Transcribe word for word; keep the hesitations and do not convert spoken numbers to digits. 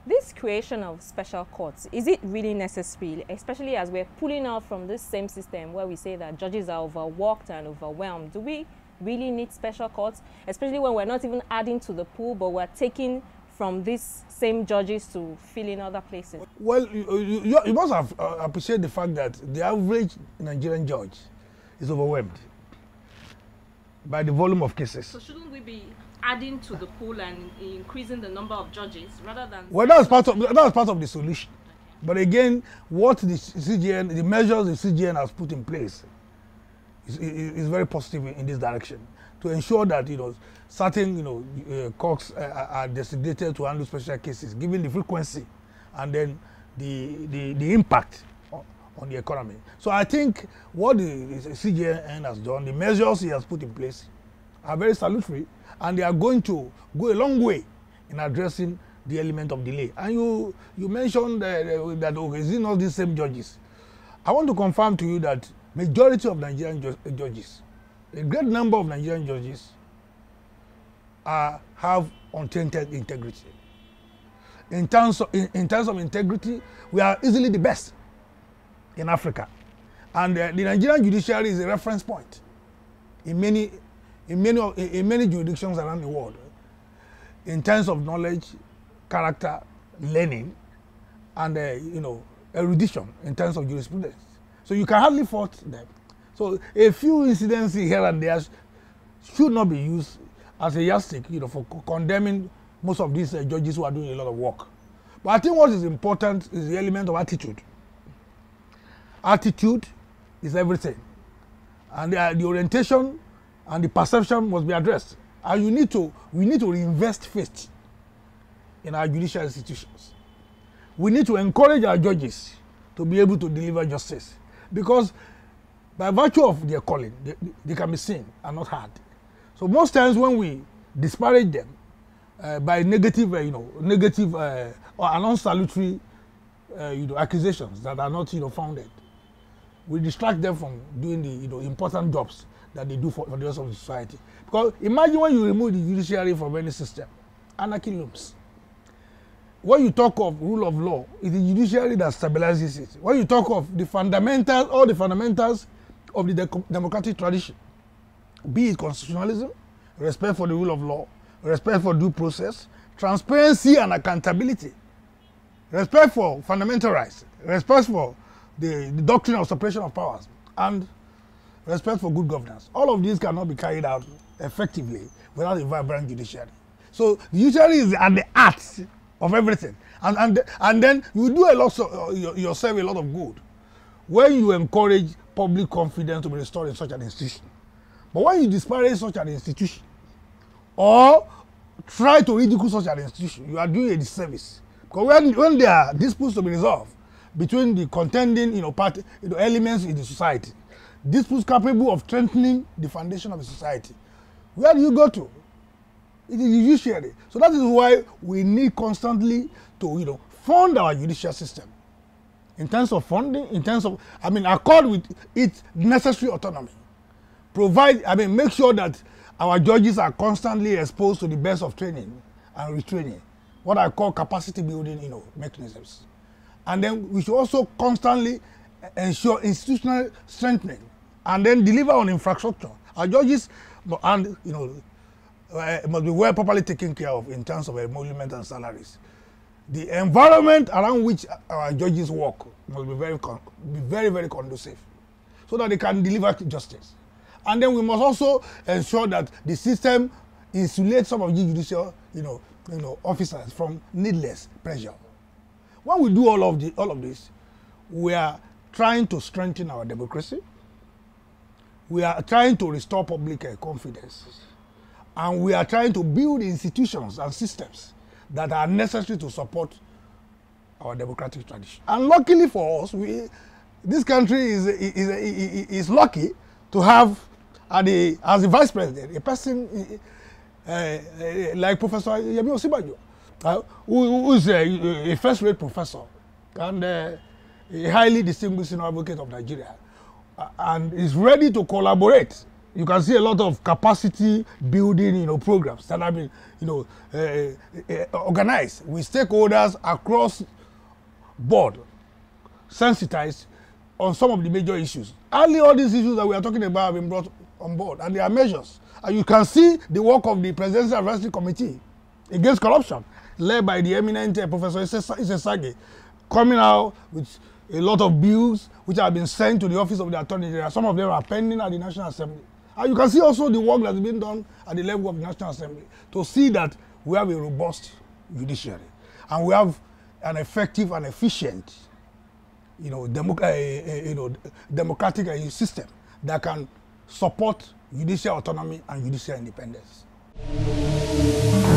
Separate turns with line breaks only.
This creation of special courts, is it really necessary, especially as we're pulling out from this same system where we say that judges are overworked and overwhelmed? Do we really need special courts, especially when we're not even adding to the pool, but we're taking from these same judges to fill in other places?
Well, you, you, you must have, uh, appreciate the fact that the average Nigerian judge is overwhelmed by the volume of cases.
So shouldn't we be adding to the pool and increasing the number of judges rather than...
Well, that's part of, that's part of the solution. Okay. But again, what the C G N, the measures the C G N has put in place is, is, is very positive in, in this direction to ensure that, you know, certain, you know, uh, courts uh, are designated to handle special cases, given the frequency and then the, the, the impact on, on the economy. So I think what the, the C G N has done, the measures he has put in place are very salutary, and they are going to go a long way in addressing the element of delay. And you, you mentioned uh, that, okay, is it not the same judges? I want to confirm to you that majority of Nigerian ju judges, a great number of Nigerian judges uh, have untainted integrity. In terms, of, in, in terms of integrity, we are easily the best in Africa. And uh, the Nigerian judiciary is a reference point in many In many, in many jurisdictions around the world, in terms of knowledge, character, learning, and uh, you know, erudition in terms of jurisprudence. So you can hardly fault them. So a few incidents here and there should not be used as a yardstick, you know, for condemning most of these uh, judges who are doing a lot of work. But I think what is important is the element of attitude. Attitude is everything, and uh, the orientation and the perception must be addressed. And you need to, we need to reinvest faith in our judicial institutions. We need to encourage our judges to be able to deliver justice, because by virtue of their calling, they, they can be seen and not heard. So most times when we disparage them uh, by negative, uh, you know, negative uh, or unsalutary, uh, you know, accusations that are not, you know, founded, we distract them from doing the, you know, important jobs that they do for, for the rest of the society. Because imagine when you remove the judiciary from any system, anarchy looms. When you talk of rule of law, it's the judiciary that stabilizes it. When you talk of the fundamentals, all the fundamentals of the de democratic tradition, be it constitutionalism, respect for the rule of law, respect for due process, transparency and accountability, respect for fundamental rights, respect for the, the doctrine of separation of powers, and respect for good governance. All of these cannot be carried out effectively without a vibrant judiciary. So the judiciary is at the heart of everything. And, and, and then you do a lot of, uh, yourself a lot of good when you encourage public confidence to be restored in such an institution. But when you disparage such an institution or try to ridicule such an institution, you are doing a disservice. Because when, when there are disputes to be resolved between the contending, you know, party, you know, elements in the society, disputes capable of strengthening the foundation of the society, where do you go to? It is the judiciary. So that is why we need constantly to, you know, fund our judicial system. In terms of funding, in terms of, I mean, accord with its necessary autonomy. Provide, I mean, make sure that our judges are constantly exposed to the best of training and retraining, what I call capacity building, you know, mechanisms. And then we should also constantly ensure institutional strengthening and then deliver on infrastructure. Our judges, and you know, uh, must be well properly taken care of in terms of emolument and salaries. The environment around which our judges work must be very, be very, very conducive, so that they can deliver justice. And then we must also ensure that the system insulates some of the judicial, you know, you know, officers from needless pressure. When we do all of the, all of this, we are trying to strengthen our democracy. We are trying to restore public uh, confidence. And we are trying to build institutions and systems that are necessary to support our democratic tradition. And luckily for us, we, this country is, is, is, is lucky to have, uh, the, as the vice president, a person uh, uh, like Professor Yemi Osinbajo, uh, who, who is a, a first-rate professor and uh, a highly distinguished senior advocate of Nigeria, uh, and is ready to collaborate You can see a lot of capacity building, you know, programs that have been, you know, uh, uh, organized with stakeholders across board, sensitized on some of the major issues. Only all these issues that we are talking about have been brought on board, and there are measures. And you can see the work of the Presidential Advisory Committee Against Corruption, led by the eminent uh, Professor Ise Sage, coming out with a lot of bills which have been sent to the Office of the Attorney General. Some of them are pending at the National Assembly. And you can see also the work that's been done at the level of the National Assembly to see that we have a robust judiciary and we have an effective and efficient, you know, demo uh, uh, you know, democratic uh, system that can support judicial autonomy and judicial independence.